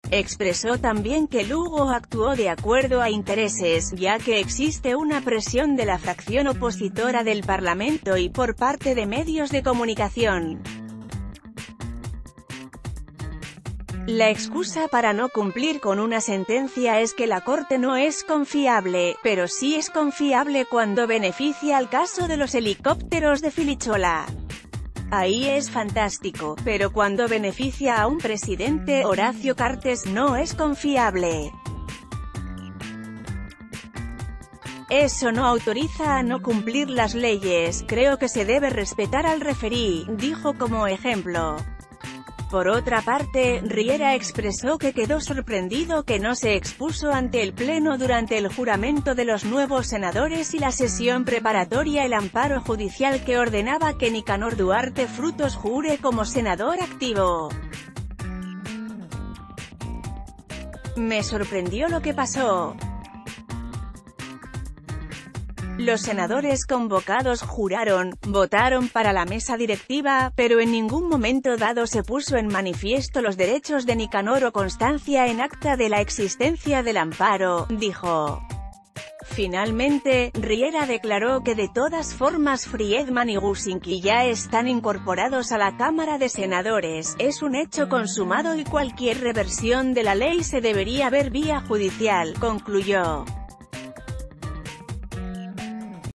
Expresó también que Lugo actuó de acuerdo a intereses, ya que existe una presión de la fracción opositora del Parlamento y por parte de medios de comunicación. La excusa para no cumplir con una sentencia es que la Corte no es confiable, pero sí es confiable cuando beneficia al caso de los helicópteros de Filichola. Ahí es fantástico, pero cuando beneficia a un presidente, Horacio Cartes, no es confiable. Eso no autoriza a no cumplir las leyes, creo que se debe respetar al referí, dijo como ejemplo. Por otra parte, Riera expresó que quedó sorprendido que no se expuso ante el Pleno durante el juramento de los nuevos senadores y la sesión preparatoria el amparo judicial que ordenaba que Nicanor Duarte Frutos jure como senador activo. Me sorprendió lo que pasó. Los senadores convocados juraron, votaron para la mesa directiva, pero en ningún momento dado se puso en manifiesto los derechos de Nicanor o constancia en acta de la existencia del amparo, dijo. Finalmente, Riera declaró que de todas formas Friedman y Gusinski ya están incorporados a la Cámara de Senadores, es un hecho consumado y cualquier reversión de la ley se debería ver vía judicial, concluyó.